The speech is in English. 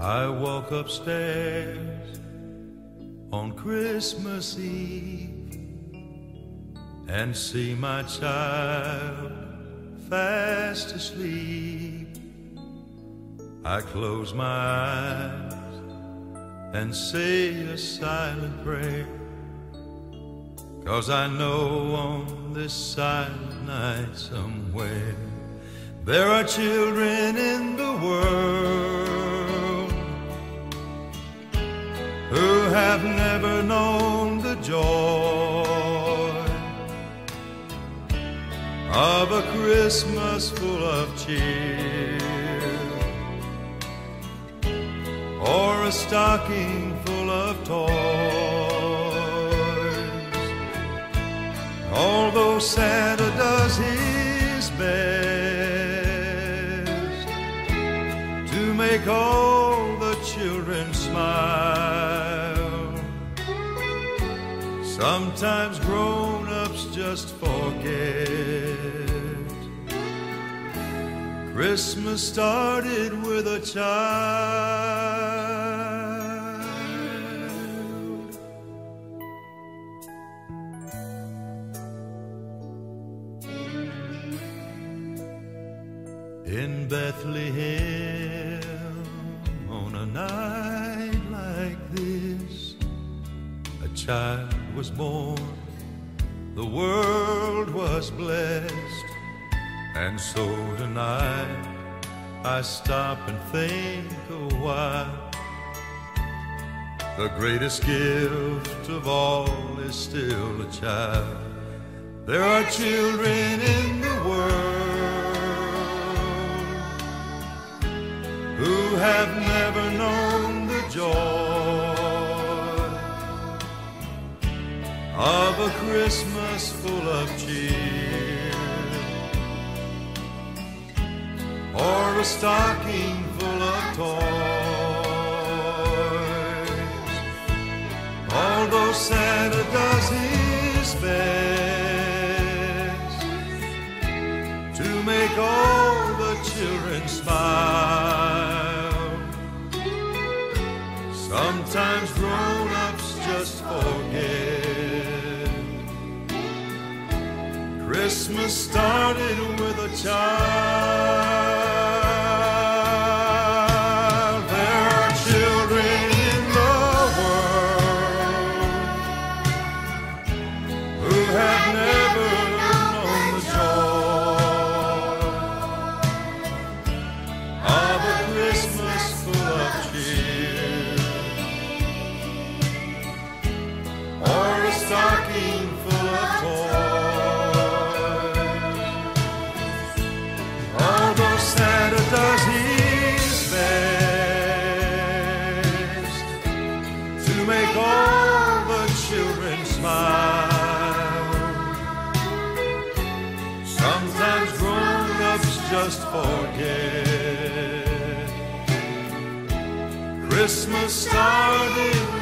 I walk upstairs on Christmas Eve and see my child fast asleep. I close my eyes and say a silent prayer, 'cause I know on this silent night somewhere there are children in the world who have never known the joy of a Christmas full of cheer, or a stocking full of toys. Although Santa does his best to make all the children smile, sometimes grown-ups just forget Christmas started with a child. In Bethlehem, on a night like this, a child was born, the world was blessed. And so tonight I stop and think a while, the greatest gift of all is still a child. There are children in the world who have never known the joy of a Christmas full of cheer, or a stocking full of toys. Although Santa does his best to make all the children smile, sometimes grown-ups just forget Christmas started with a child. There are children in the world who have never known the joy of a Christmas full of cheer, or a stocking full of toys. Although Santa does his best to make all the children smile, sometimes grown-ups just forget Christmas started